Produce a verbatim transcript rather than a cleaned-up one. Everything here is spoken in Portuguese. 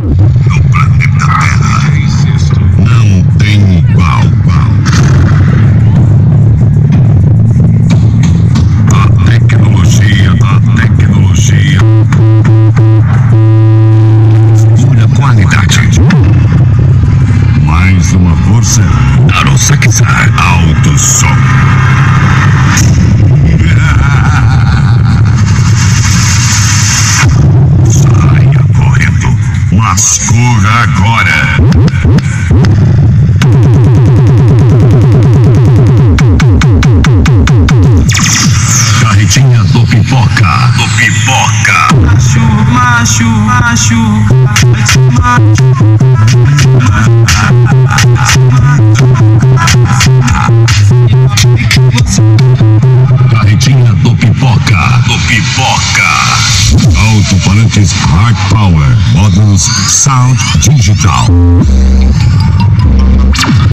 no planeta Terra. Não tem igual. A tecnologia, a tecnologia. Pura qualidade. Mais uma força. Arosaxar Alto Som. Saia correndo, mas corra agora. Carretinha do Pipoca. Do Pipoca. Macho, macho, macho, macho. Carretinha do Pipoca. Do Pipoca. Alto-falantes Hard Power. Módulos Sound Digital.